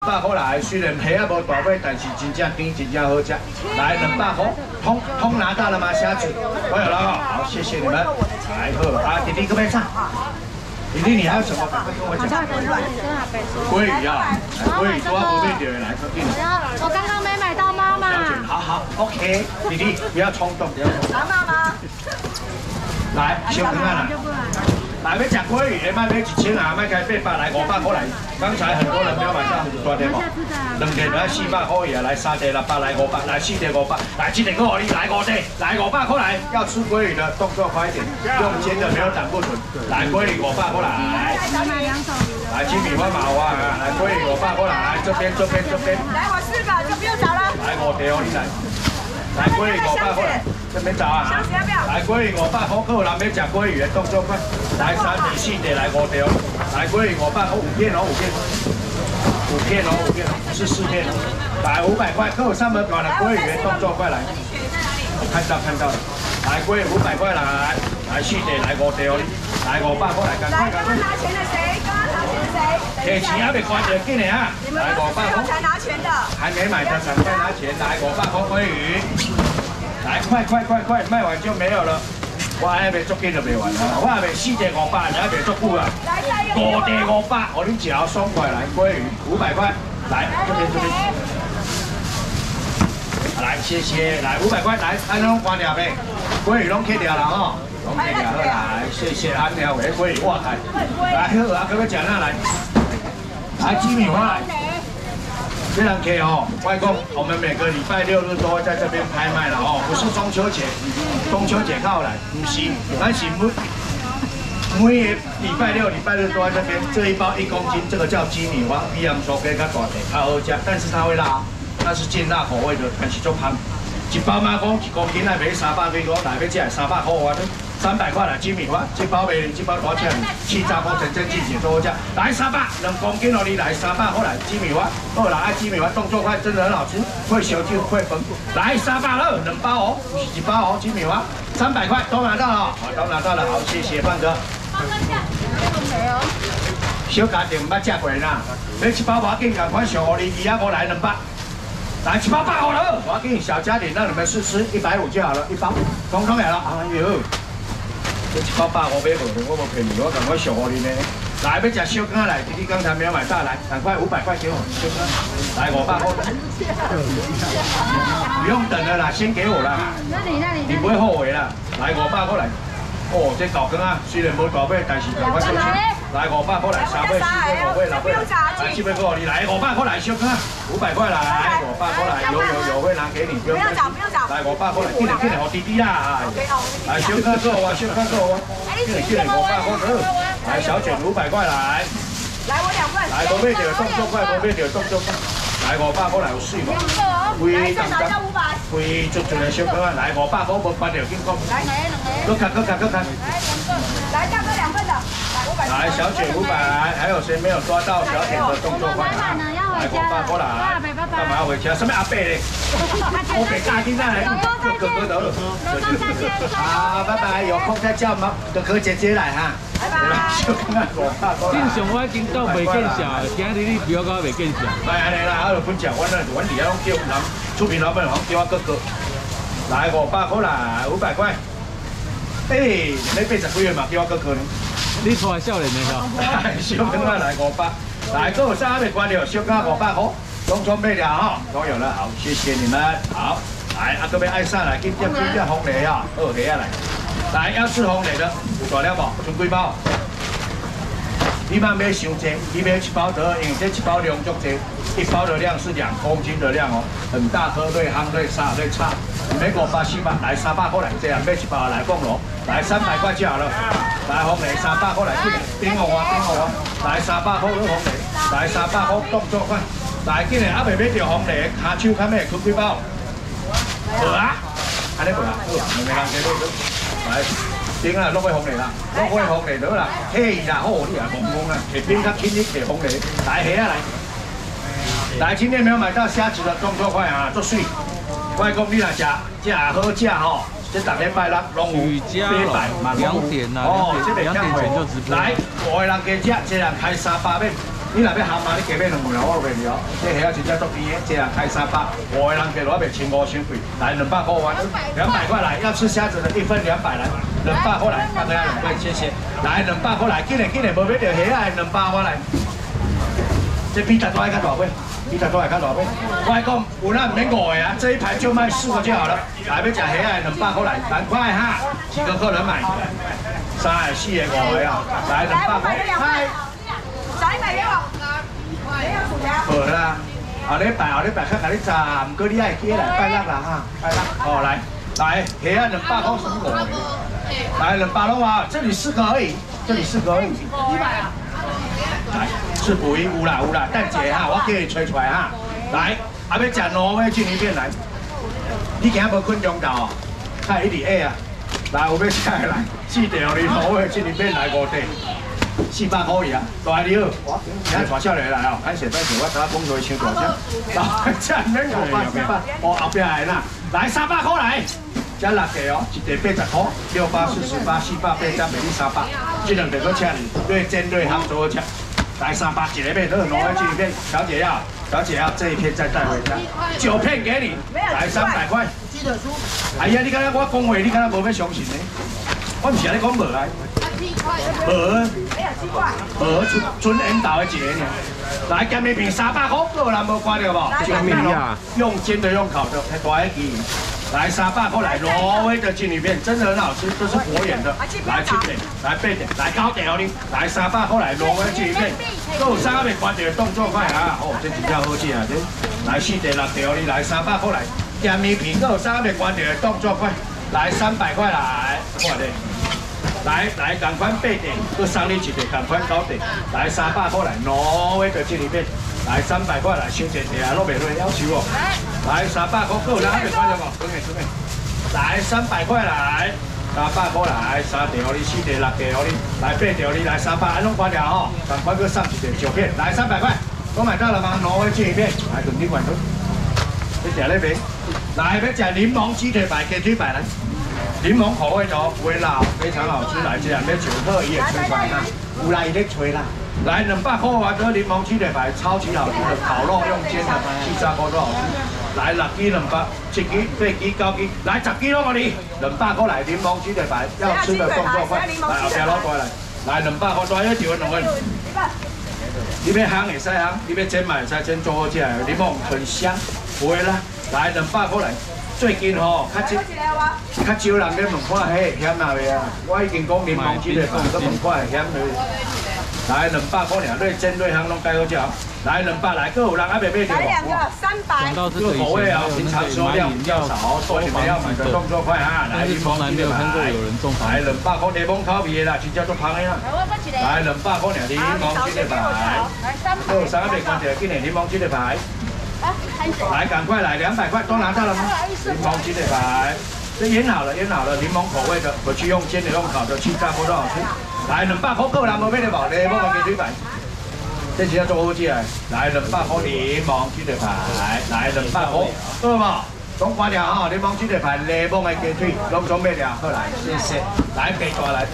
200块来，虽然皮啊无大尾，但是真正甜，真正好吃。来200块，通拿到了吗？虾子，都有了哦。好，谢谢你们。来喝啊，弟弟可不可以上？弟弟，你还有什么赶快跟我讲？鲑鱼啊，鲑鱼多不便点来，快点。 我刚刚没买到妈妈。 好 ，OK， 弟弟不要冲动，不要冲动。 妈妈。 来，小哥啊，来要吃鲑鱼的，卖1000啊，卖开800来500块来。刚才很多人没有买到，大点哦。2个来400块也来，3个600来500，来4个500，来7个给我你来5个，来500块来。要吃鲑鱼的动作快一点，用煎的没有胆固醇。来鲑鱼500块来。来鸡米花毛啊，来鲑鱼500块来，这边。 来我4个就不用找了。 来5条你来。来鲑鱼500块来，这边找啊。来鲑鱼500块，有人要吃鲑鱼的动作快。来3个4个来5条。来鲑鱼500块5片哦，5片哦，不是4片哦。来500块，各有3本短的鲑鱼的动作快来。看到了。来鲑鱼500块来，4个来5条，来500块来，赶快。 刚刚拿钱的谁？ 提钱还没关着，紧点啊！来500块。 才拿钱的。 还没买的赶快拿钱，来500块鲑鱼。来快，卖完就没有了。我还没足紧就卖完了，我还没4个500，还没足久啊。5个500，我你只要爽快来鲑鱼500块，来这边。来谢谢，来500块，来安拢关掉呗，鲑鱼拢切掉了哦。OK， 来，谢谢安鸟为鲑鱼，哇开，来好啊，可不可以讲下来？来鸡米花来，这样可以哦。外公，我们每个礼拜6日都会在这边拍卖了哦，不是中秋节，中秋节到来，不是，咱是每礼拜6、礼拜日都在这边。这一包1公斤，这个叫鸡米花，比洋葱更加大块，较好吃，但是它会辣，它是煎辣口味的，但是就香。一包马公1公斤来卖300几块，来要吃300块我都。300块来鸡米花，这包卖这包多少钱？气炸锅整整季节都好吃。来300，2公斤哦，你来300块来鸡米花，好啦，爱鸡米花动作快，真的很好吃，会烧就会分。来300了，2包哦，不是1包哦，鸡米花300块都拿到了，好，都拿到了，好，谢谢范哥。小家庭捌吃过啦，买1包无要紧，赶快上互你250来200。来1包850了，我要给你小家庭让你们试吃150就好了，1包，通通来了，哎呦。这1包850买无的，我无骗你，我赶快上互你呢。来，要吃小羹来，弟弟刚才没有买到，来，赶快500块给我小羹，来500块。不用等了啦，先给我啦。你不会后悔啦。来500块来。哦，这豆羹啊，虽然无大尾，但是赶快收钱。来500块来，3尾、4尾、5尾、6尾，来7尾给你，来500块来小羹啊，500块来，500块来，有会拿给你，不用找。来500块来，进来，好弟弟啦。来小羹给我，小羹给我，进来500块给。来小卷500块来。 来我2份。 来无买着动作快，无买着动作快。来500块来有水无？ 来再少加500。 贵足足的小羹啊，来500块无关着，紧讲。 来， 搁看。 来大哥2份的。 来小卷500，还有谁没有抓到小卷的动作快？来500块来，干嘛要回家？什么阿伯嘞？我给大金来，哥哥得了。好，拜拜，有空再叫哥哥姐姐来哈。 拜拜。 正常我已经到袂见笑，今日你不要讲袂见笑。 来安尼啦，我就分享，阮底下拢叫人出品老板拢叫我哥哥。来500块来，500块。你要80几元嘛，叫我哥哥呢？ 你带少年的吼。 小羹啊来500，来各有啥还没关了，小羹500块，统统卖了哈，都有了，好，谢谢你们，好，来各位爱上来，今天红雷啊，2个来，来要吃红雷的，有大了无？剩几包？你莫买伤济，你买1包得，因为这1包量足济，1包的量是2公斤的量哦，很大颗，对夯对沙对叉。美国巴西吧，来300块来，这样买1包来凤螺，来300块就好了。来红雷300块来，顶我，来300块红雷，来300块动作快，来今日还未买着红雷，下手看咩？出几包？无啊，安尼无啦，好，两个人加多，来，顶啊，落去红雷啦，落去红雷得啦，嘿啦，好，你也懵懵啦，下边较轻啲下红雷，来下啊来，来今天没有买到虾子的动作快啊，做水。外公，你若食好食吼，这大礼拜六拢有800、2点呐，哦，这2点前就直播。来，5个人加吃，这人开300， 你若要含嘛，你加买2份啦，我袂了。这虾真正足甜的，这人开300，5个人加落来袂1500贵，来200块完，200块来，要吃虾子的1份200来，200块来，大家2份，谢谢。来200块来，紧嘞，无买着虾的200块来。这比大多较大杯，比大多较大杯。我还讲有咱唔免5个啊，这一盘就卖4个就好了。来要吃虾的200块来，赶快哈，几个客人买？3个、4个、5个啊，来200块。 少100给我，没有薯条。 好啦，后礼拜较甲你炸，唔过你爱记来拜六啦哈，拜六。哦，来，虾200块什么5个？来200拢啊，这里4个而已，这里4个而已。100啊。来，是补一有啦，等一下哈，我叫你吹出来哈。来，要吃挪威进一片来。你今日无困中昼哦，看一直下啊。来，有要吃的来，4条你挪威进一片来5块。400块尔啊，大你好，今日带少年来哦，歹势，我等下讲落去伤大声。来，这免500，400，哦后壁来啦，来300块来，这6个哦，一个80块，648、48、480卖你300，这2个搁请你，对煎对烘做好吃。来300，一个买2挪威进一片，小姐要这一片再带回家，9片给你，来300块。记得输。哎呀，你刚才我讲话，你刚才无要相信呢？我唔是安尼讲无啊。无纯引导的一个呢。来，咸米片300块，个人无看到无？咸米啊，用煎的用烤的，还大一支。来300块来，挪威的金鱼片真的很好吃，这是活眼的。来7点，来8点，来9点哦你。来300块来，挪威金鱼片，够3个关键动作快啊！哦，这真正好吃啊！这来4点6点哦你，来300块来，咸米片够3个关键动作快，来300块来，快点。来，赶快8点，搁送你一个，赶快9点，来300块来，挪威的金鱼片，来300块来，小姐姐啊，落袂落要求哦。来300块，够人还没看到无？准备。来300块来，300块来，3条你4条6条你，来8条你来300，安拢关掉吼，赶快搁送一个9片，来300块，都买到了吗？挪威金鱼片，来2点半钟，你食那边，来要食柠檬鸡腿排、鸡腿排来。柠檬口味的哦，不会辣，非常好吃。来，这两杯酒客也吹出来啦，有啦，伊咧吹啦。来200块啊，这柠檬鸡腿排超级好吃的，烤肉用煎的，7、8块都好吃。来6支200，7支、8支、9支，来10支拢给你，200块来柠檬鸡腿排，要吃的动作快，来后边攞过来，来200块大约2份2份。你要烘会使烘，你要煎嘛会使煎，做好吃的，柠檬很香，不会辣。来200块来。最近吼，较少人咧问看迄险哪袂啊？我已经讲柠檬鸡腿饭，搁问看险哪？来200块尔，对煎对烘拢介好食。来200来，搁有人还袂买着无？ 来2个300。 这个口味啊，平常收量比较少，所以你们要买的动作快啊！来， 从来没有看过有人种房。 来200块柠檬烤皮的啦，真叫做香的啦。来200块尔，柠檬鸡腿排。搁有3个袂关着，今年柠檬鸡腿排。来，赶快来，200块都拿到了吗？柠檬鸡腿排，这腌好了，柠檬口味的，回去用煎的、用烤的，7、8块都好吃。来200块，个人无买得无？你无买鸡腿排，这是要做好吃的。来200块柠檬鸡腿排，来200块，好无？拢关掉吼，柠檬鸡腿排、柠檬的鸡腿，拢总买了，好来，谢谢。来白大来。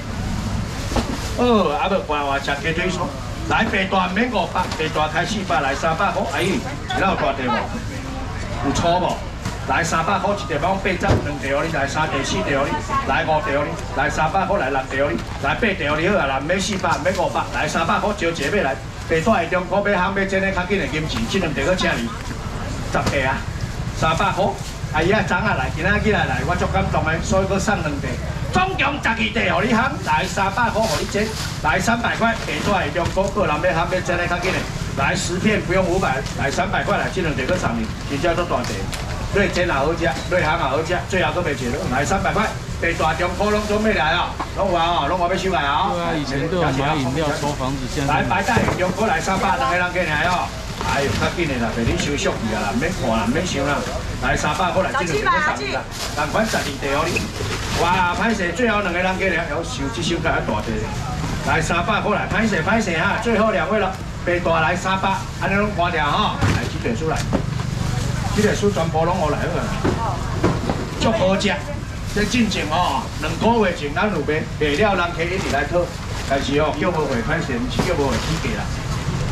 哦，啊无关我吃鸡腿酥。来白大免500，白大开400来300块，阿姨，你有大地无？有粗无？来300块一条，帮8张2条你，来3条4条你，来5条你，来300块来6条你，来8条你好啊，唔免400，唔免500，来300块招一个来，白大的中古要烘要煎的较紧的金钱，这2条搁请你10个啊，300块。阿姨啊，昨仔来，今仔日来，我足感动的，所以搁送2条。总共12地，互你烘，来300块，互你煎，来300块，白大的中古个人要烘要煎的较紧的，来10片不用500，来300块来，这2条搁送你，真正足大地，对煎也好吃，对烘也好吃，最后搁卖一个，来300块，白大中古拢准备来哦，拢有啊，拢我要收来啊。 对啊，以前都有买饮料收房子，现在来白大的中古来300，2个人过来哦。哎呦，较紧的啦，陪你收俗去啊啦，唔免看啦，唔免想啦。来300块来，这2条搁送你啦，赶快12条你。哇，歹势，最后2个人过来，要收这首较大地。来300块来，歹势哈，最后2位了，白大来300，安尼拢关掉吼。来这条书来，这条书全部拢我来好啦，足好食。这进前吼，2个月前咱有卖，卖了人客一直来讨，但是哦叫无回歹势，毋是叫无回起价啦。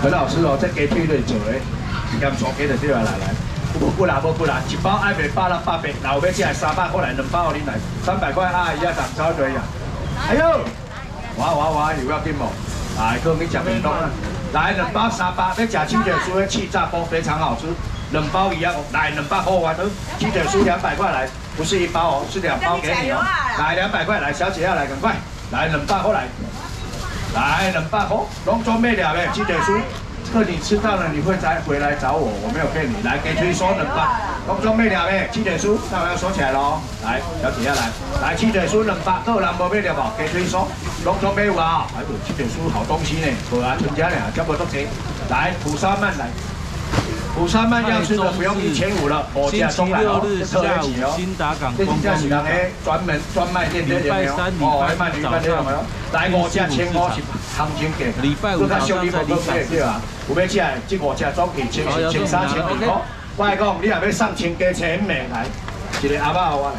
很好吃哦，这鸡腿类做的，盐酥鸡就对了，来。无不啦，一包爱卖800、800，老要吃300块来，2包你来，300块阿姨啊，涨超对呀！哎呦，哇，有要紧无？来，哥你讲面东啊，来2包300，要吃鸡腿酥的气炸锅非常好吃，2包一样，来200块完了，鸡腿酥200块来，不是1包哦，是2包给你哦，来200块来，小姐要来赶快，来200块来。 来200块，拢准备了没？鸡腿酥，这你吃到了，你会再回来找我，我没有骗你。来，给推说200，拢准备了没？鸡腿酥，那我要收起来喽。来，小姐要来，来鸡腿酥200，各人无买了无？给推说，拢准备有啊。哎呦，鸡腿酥好东西呢，果然全家俩，这么多钱。来，蒲沙曼来。 釜山鳗要吃的不用1500了，我家中来哦，特别挤哦。这家是人诶专卖店的有没有？哦，卖鱼饭有没有？来5只1500是行情价，搁较俗你无搁买对啊？有要吃的，这5只总计1300、1200块。我来讲，你若要送亲家请妹来，一个阿嬷我来，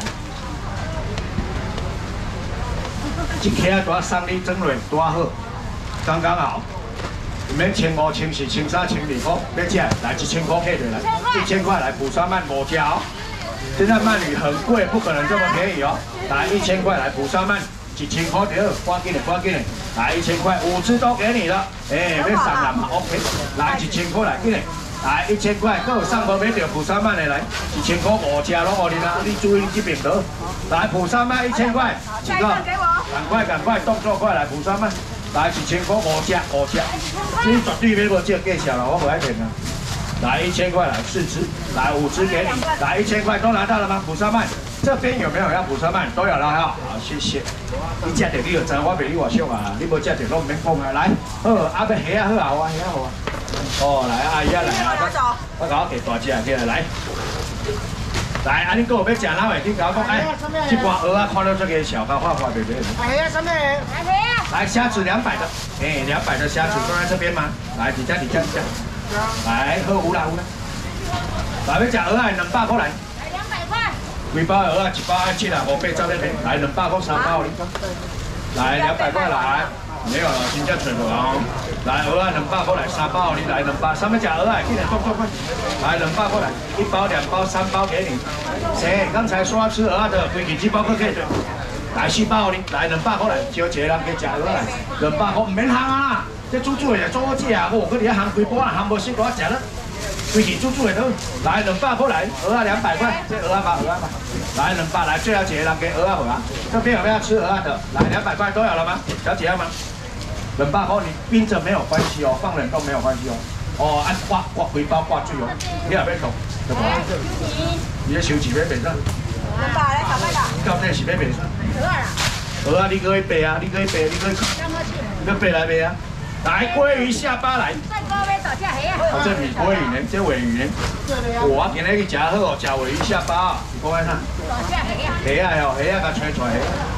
一客多送你整类多好，刚刚好。 唔免1500、1400、1300块，要吃来1000块配对来，1000块来釜山鳗5只哦。现在鳗鱼很贵，不可能这么便宜哦。来1000块来釜山鳗，1000块对，赶紧的，来1000块5只都给你了，哎，要上人嘛 OK， 来1000块来，紧的，来1000块，搁有送无买到釜山鳗的来，1000块5只拢给你啦，你注意这边得。来釜山鳗1000块，几个？赶快，动作快来釜山鳗。 来1000块5只，这绝对没无这个价钱了，我不爱骗啊！来1000块来4只，来5只给你，来1000块都拿到了吗？釜山鳗这边有没有要釜山鳗？都有了哈，好谢谢。你吃到你就知，我比你话俗啊，你无吃到拢唔免讲啊。来，好，阿要虾啊好啊，虾好啊。哦，来阿姨啊来啊，我甲我给大只起来来。来，安尼个要食哪位？你甲我讲，哎，这盘鹅啊，看到这个小高花袂袂。 哎呀，什么？哎呀！ 来虾子200的，哎，200的虾子都在这边吗？来，你家。来，喝有啦。来，要吃鹅啊，200块来。 来200块。 几包鹅啊？1包7啊，500在那边。来200块3包你。来200块来，没有了，真正全部哦。来鹅啊200块来3包你来200，上面吃鹅啊，记得动快。来200块来，1包、2包、3包给你。谁？刚才说要吃鹅的，规矩几包可以的。 来4包你，来200块来，招一个人去食鹅来，200块唔免烘啊，这煮的就做好食啊，我搁伫遐烘规波啊，烘无熟我食了，规气煮的都，来200块来，鹅啊200块，这鹅啊吧，来200来，最后一个人给鹅啊无啊？这边有没有吃鹅啊的？来200块都有了吗？小姐要吗？200块你冰着没有关系哦，放冷冻没有关系哦。哦，按挂规包挂水哦，你也别动，对不？你的收钱要变啥？ 200来，300啦。 到底是要卖啥？鹅啊，你可以背啊，你可以背来背啊。来，鲑鱼下巴来。 再高要大只虾啊！ 这米鲑鱼呢？这尾鱼呢？我今日去食好哦，食尾鱼下巴啊，是讲安怎？ 大只虾啊！ 虾啊哦，虾啊，甲吹出来。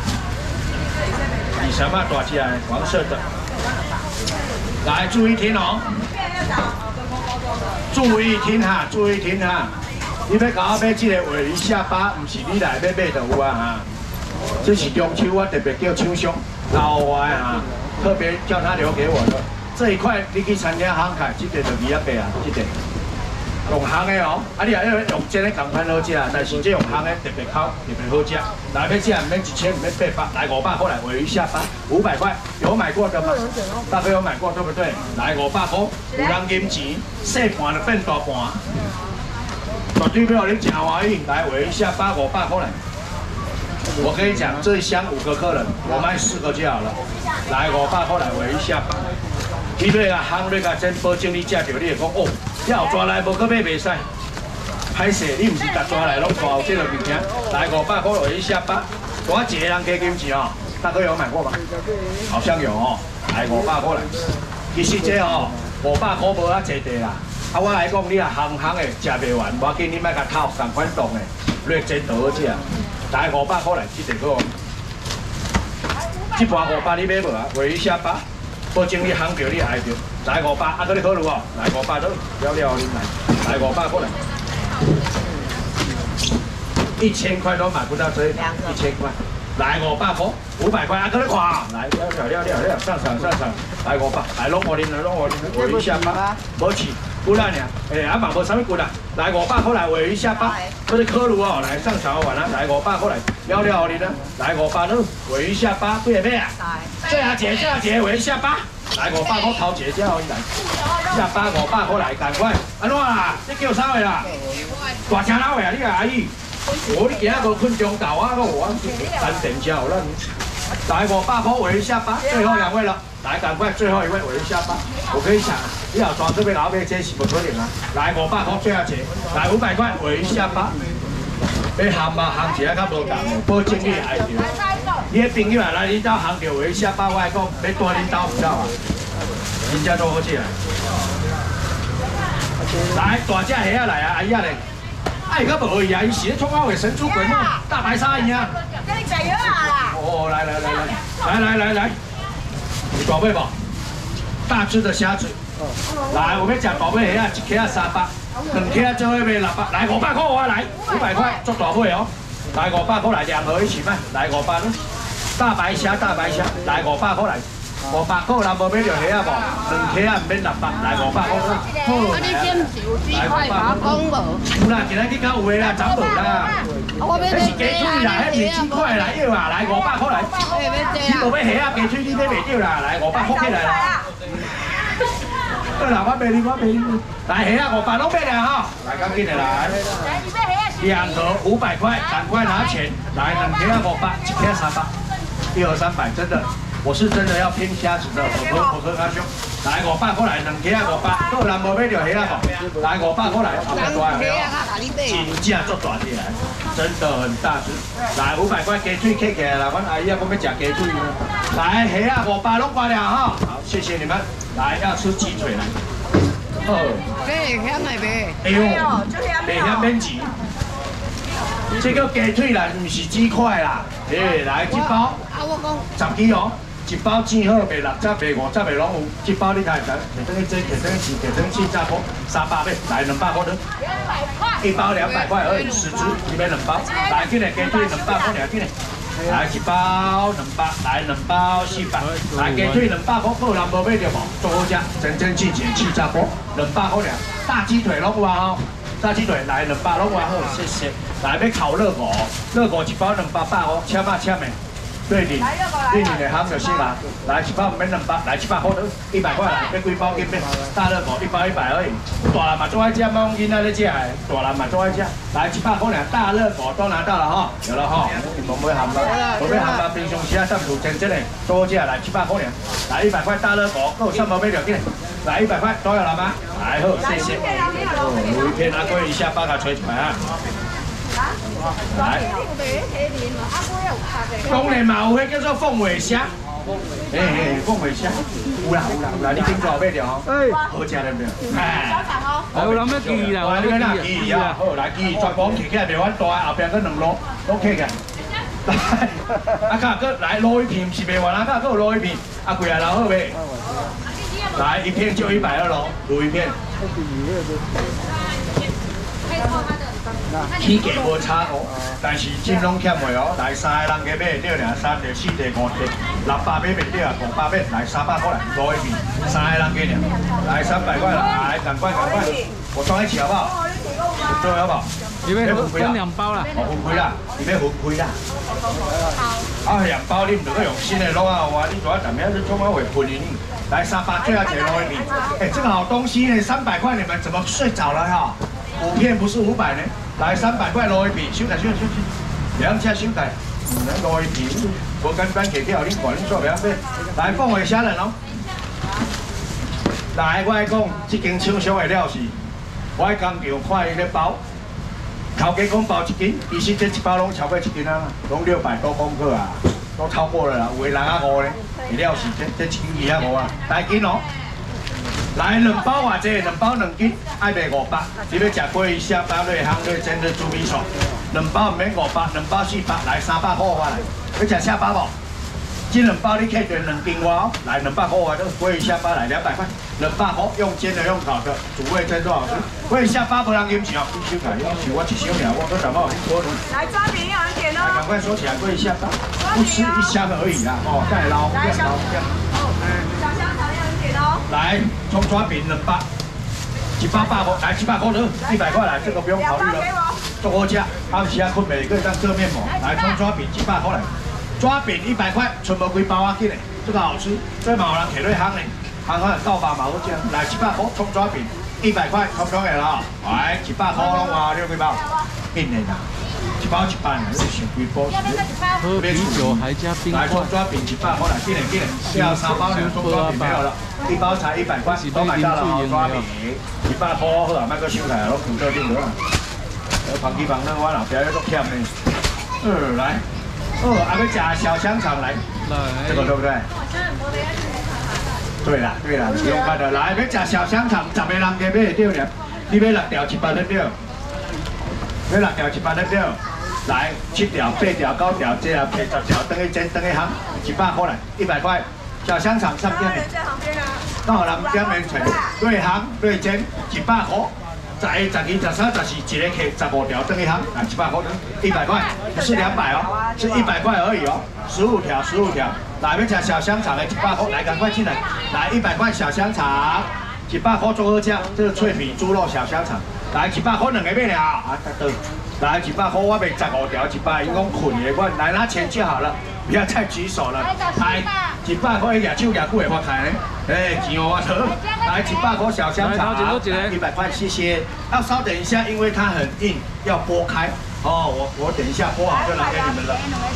以什么大只啊？黄色的。来，注意听哦。注意听哈。 你要甲我买这个尾鱼下巴，唔是你来要买就有啊哈。这是中秋我特别叫厂商老外哈，特别叫他留给我的。这一块你去餐厅行看，这个就200啊，这个用烘的哦。啊，你也要用这个同款好食，但是这用烘的特别烤，特别好食。来要吃唔免1000，唔免800，来500块来尾鱼下巴，500块，有买过的吗？大概有买过对不对？来500块，有人金钱，细盘就变大盘。 绝对没有人讲华语，来尾鱼下巴500块来。我跟你讲，这一箱5个客人，我卖4个就好了。来500块来尾鱼下巴。你要啊烘你甲真保证你食到，你会讲哦，要抓来无搁买袂使。歹势，你唔是甲抓来拢带有这个物件。来500块尾鱼下巴，我一个人加金钱哦。大哥有买过吗？好像有哦。来500块来。其实这哦500块无啊坐地啦。 啊，我来讲，你啊烘的食袂完，无要紧，你莫甲偷同款冻的，略真好食。来500块来，这个好。这盘500你买无啊？尾鱼下巴，保证你烘着你爱着。来500，啊，搁你考虑哦。来500都了你来。来500块来。1000块都买不到这1000块。 来500块，500块，啊，搁你看，来了，上场，来500，来拢我啉了，尾鱼下巴，无去，骨啦尔，啊嘛无啥物骨啦，来500块来尾鱼下巴，这是科鲁哦，来上场完了，来500块来，了我啉了，来500了，尾鱼下巴，对不对啊？这下姐，尾鱼下巴，来500块头姐叫我来，下巴500块来，赶快，安怎啊？你叫啥个啦？大车佬呀，你个阿姨。我你今仔无困中昼啊，我单点车有咱来500块尾鱼下巴，最后2位了，来赶快最后一位尾鱼下巴，我跟你讲，你要抓这边老板这是不可能啊！来500块最后一个，来500块尾鱼下巴，要行嘛行一下较无共，保证你爱着。你的朋友啊来你兜行着尾鱼下巴，我来讲要带恁兜唔到啊，真正做好起来。来大只虾来啊，阿姨嘞！哎，个无伊啊，伊是咧创我为神出鬼没，大白鲨伊啊！ 叫你食药啊啦！ 哦，来，有宝贝不？大只的虾子。来，我们讲宝贝虾，1克啊300，2克就会卖600，来500块我来，500块做大尾哦，来500块来2盒一起卖，来500咯，大白虾，来500块来。500块人无买着虾啊无，2克啊唔免600，来500块咯。 啊，你兼是有几块把讲无？ 有啦，今仔日较有诶啦，涨无啦。那是鸡腿啦，迄袂7块来要啊，来500块来。你无买虾啊，鸡腿你买袂着啦，来500块起来啦。好啦，我卖你。来虾啊500拢买了吼，来赶紧的来。2盒500块，赶快拿钱。来2克啊500，1克300，1盒300，真的。我是真的要拼虾子的，我和阿兄，来500块来2克啊500，个人无买着虾啊无，来500块来，后面大虾，真正足大只来，真的很大只。来500块鸡腿切起来啦，阮阿姨啊，讲要吃鸡腿呢。来虾啊500拢关了哈，好，谢谢你们。来要吃鸡腿来， 对，香的呗。 哎呦，袂香免钱。这个鸡腿啦，唔是鸡块啦，来一包，10支哦。一包煎好卖60卖50卖拢有，一包你睇唔睇？摕等去蒸，摕等去摕等去炸锅，300块，来200块的，一包200块而已，10只，你买2包，来今日鸡腿200块了，今日，来一包200，来2包400，来鸡腿200块，个人无买着无？做好食，真季节气炸锅200块了，大鸡腿拢有啊吼，大鸡腿来200拢有啊好，谢谢。来要烤热狗，一包280哦，签的。对你的行就行啦，来一包唔免200，来700块都100块来，要几包见面？大热狗1包100而已，大人嘛做爱食，冇囡仔咧食的，大人嘛做爱食。来700块俩，大热狗都拿到了哈，有了哈，我们含吧，我们含吧，冰箱其他上储真正的多食，来700块俩，来100块大热狗，够3包买了，见，来100块都有了吗？来好，谢谢。哦，有一片阿贵一下把它吹出来啊。来，当然嘛有迄叫做凤尾虾，凤尾虾，有啦，你听过买着吼？好食对不对？哎， 有人要记啦， 我你讲记啊，好来记，全部起起来袂阮大，后边搁2路拢起起来。来，啊，个来卤一片，是袂完啦，个有卤一片，啊，贵啊老好袂？来一片就120咯，卤一片。起价无差哦，但是真拢欠袂哦。来3个人加买会着俩，3个、4个、5个，600买袂着啊，500买来300块来卤一片，3个人加俩，来300块来，赶快，我装一起好不好？做好不好？ 你要分2包啦， 分开啦，你要分开啦。啊，2包你唔着用新的卤啊，哇！你主要怎么样是做我会喷你？来300最后一个卤一片，哎，这个好东西呢，300块你们怎么睡着了哈？5片不是500呢？来300块卤一片，收台2车收台，卤一片，无简单给票，恁管恁做袂晓买。来凤尾虾仁哦，来我来讲，这间厂商的料是，我喺工厂看伊咧包，头家讲包1斤，其实这一包拢超过1斤啊，拢600多公克啊，都超过了啦，有的650咧，料是这1斤250啊，大斤哦。来2包偌济，2包2斤，爱卖500。你要食鲑鱼虾包类香类煎的猪米爽，2包唔免500，2包400，来300块我来。要食虾包无？这2包你客赚2斤外哦，来200块我都鲑鱼虾包来200块。 200块，用煎的用烤的，主味真多好吃。问一下8不让饮酒，一收来，我一收了，我都感冒很多人。 来抓饼有人点哦。 赶快收起来，跪一下吧，不吃1箱而已啦，哦，再捞，再捞， 小香肠有人点哦。 来，葱抓饼200。180块，来700块的，100块来，这个不用考虑了，做好吃。他们其他困美可以当遮面膜，来葱抓饼700块来，抓饼100块，存无几包啊，紧嘞，这个好吃，所以嘛有人摕落香嘞，香港到吧嘛好吃。来700块葱抓饼100块，通通的啦，来700块拢话6几包，紧嘞啦，1包100呢，你想几包？ 喝啤酒还加冰块。 来葱抓饼700块来，紧嘞紧嘞，要3包2葱抓饼没有了，1包才100块，都买到了抓饼。100块好啊，莫搁收来，拢放到顶落啊。旁边旁那我老表要做欠呢。来，还要吃小香肠来，这个对不对？对啦对啦，不用看的。来，要吃小香肠，10个人加买得到了，你买6条100得到，买6条100得到。来7条、8条、9条，这样配10条，等于煎，等于烘，100块来，100块。小香肠上边，刚好人点面菜，对烘对煎，100块。11、12、13、14，一个客15条，等于烘，来700块，100块，不是200哦，是100块而已哦，15条，15条。来，要吃小香肠的100块，来赶快进来，来100块小香肠，100块做好吃，这个脆皮猪肉小香肠，来100块2个买了啊，来100块我卖15条100，因讲困的，我来拿钱就好了。不要再举手了，来100块举手举久会发财呢，钱我得，来100块小香肠，100块谢谢，要稍等一下，因为它很硬，要剥开。哦，我等一下剥好就拿给你们了。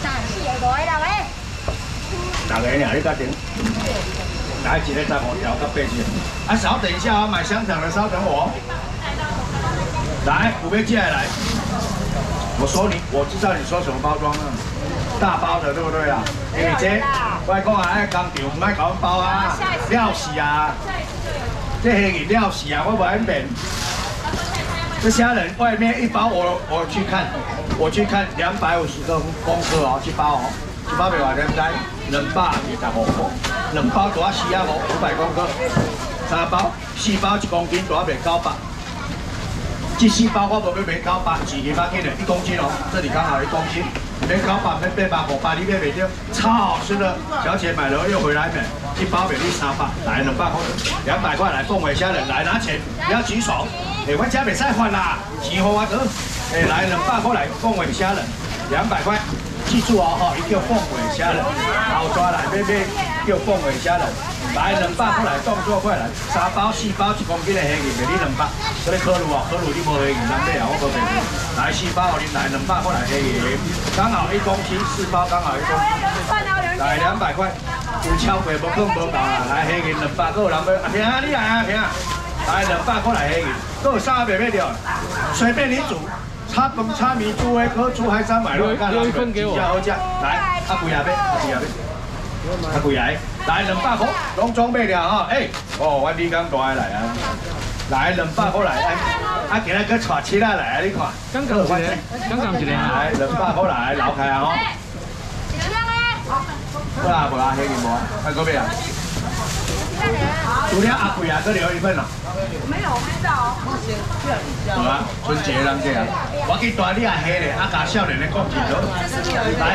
哪个呀？你家顶？来一个15条到8条，啊稍等一下啊，买香肠的稍等我。来，5杯进来。我知道你说什么包装了。大包的对不对啦？因为这我讲啊，爱工厂唔爱搞包啊，料死啊！这黑鱼料死啊，我不爱免。这虾仁外面1包我去看250公克哦，1包哦，1包袂话点知，225块，2包大丝啊500公克，3包4包1公斤大袂900。这4包我无要卖900，钱起码紧嘞，1公斤哦，这里刚好1公斤。没搞把没800、500，你买袂到，超好吃的。小姐买了又回来买，1包卖你300，来200块，200块来凤尾虾仁，来拿钱，不要举手。我家袂使还啦，钱给我得。来200块来凤尾虾仁，200块，记住哦，一叫凤尾虾仁，好抓来买叫凤尾虾仁。来200块来，动作快来，3包4包1公斤的黑鱼，卖你200。这里可鲁哦，可鲁你无黑鱼，人买啊，我无卖。来4包，你来200块来黑鱼，刚好1公斤，4包刚好1公斤。来200块，有超过无讲无够啦，来黑鱼200，还有人要啊平啊，你来啊平啊，来200块来黑鱼，还有啥袂买着？随便你煮，炒饭、炒米、煮粿、烤煮海参、买肉干， 留一份给我。 好食，来，啊贵啊买，啊贵啊买。较贵来200块，拢装备了哈，我李刚大来啊，来200块来，今日搁带7仔来啊，你看， 刚刚一个， 来200块来，捞开啊吼，无啊，黑面无啊，还搁咩啊？除了阿贵啊，搁留一份哦。 没有，我不知道。 无啊，春节人这啊，我去大你也黑咧，加少年咧讲几多，来。